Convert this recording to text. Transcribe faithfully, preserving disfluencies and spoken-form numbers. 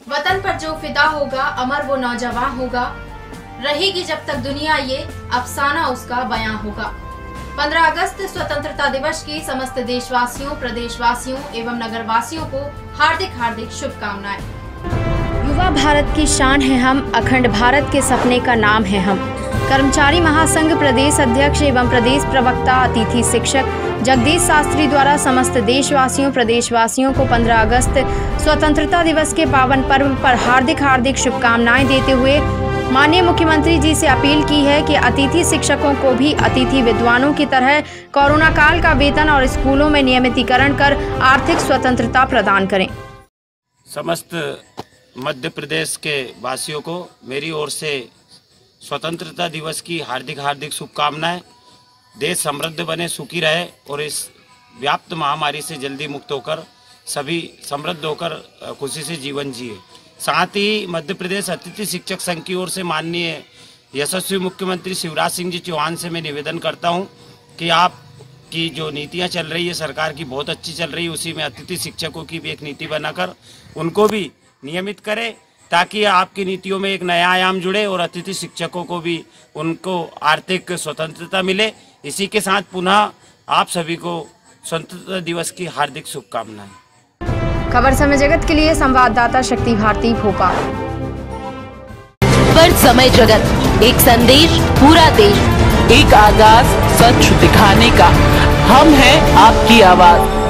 वतन पर जो फिदा होगा अमर वो नौजवान होगा, रहेगी जब तक दुनिया ये अफसाना उसका बयां होगा। पंद्रह अगस्त स्वतंत्रता दिवस की समस्त देशवासियों, प्रदेशवासियों एवं नगरवासियों को हार्दिक हार्दिक शुभकामनाएं। युवा भारत की शान है हम, अखंड भारत के सपने का नाम है हम। कर्मचारी महासंघ प्रदेश अध्यक्ष एवं प्रदेश प्रवक्ता अतिथि शिक्षक जगदीश शास्त्री द्वारा समस्त देशवासियों, प्रदेशवासियों को पंद्रह अगस्त स्वतंत्रता दिवस के पावन पर्व पर हार्दिक हार्दिक शुभकामनाएं देते हुए माननीय मुख्यमंत्री जी से अपील की है कि अतिथि शिक्षकों को भी अतिथि विद्वानों की तरह कोरोना काल का वेतन और स्कूलों में नियमितीकरण कर आर्थिक स्वतंत्रता प्रदान करें। समस्त मध्य प्रदेश के वासियों को मेरी ओर से स्वतंत्रता दिवस की हार्दिक हार्दिक शुभकामनाएं। देश समृद्ध बने, सुखी रहे और इस व्याप्त महामारी से जल्दी मुक्त होकर सभी समृद्ध होकर खुशी से जीवन जिए। साथ ही मध्य प्रदेश अतिथि शिक्षक संघ की ओर से माननीय यशस्वी मुख्यमंत्री शिवराज सिंह जी चौहान से मैं निवेदन करता हूं कि आप की जो नीतियां चल रही है सरकार की बहुत अच्छी चल रही है, उसी में अतिथि शिक्षकों की भी एक नीति बनाकर उनको भी नियमित करें ताकि आपकी नीतियों में एक नया आयाम जुड़े और अतिथि शिक्षकों को भी उनको आर्थिक स्वतंत्रता मिले। इसी के साथ पुनः आप सभी को स्वतंत्रता दिवस की हार्दिक शुभकामनाएं। खबर समय जगत के लिए संवाददाता शक्ति भारती भोपाल। खबर समय जगत, एक संदेश पूरा देश, एक आगाज सच दिखाने का, हम हैं आपकी आवाज।